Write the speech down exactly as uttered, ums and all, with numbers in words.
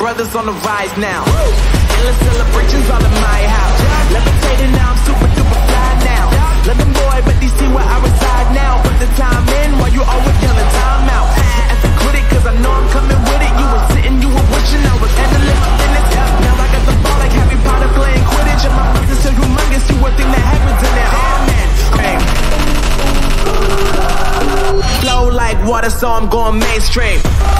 brothers on the rise now. Endless celebrations all in my house. Levitating now, I'm super duper fly now. London boy, but they see where I reside now. Put the time in while you always yelling time out. And to quit it, cause I know I'm coming with it. You were sitting, you were wishing I was handling my business. Now I got the ball like Harry Potter playing Quidditch. And my business so humongous, you would think that happens in there. Oh man, hey. Flow like water, so I'm going mainstream.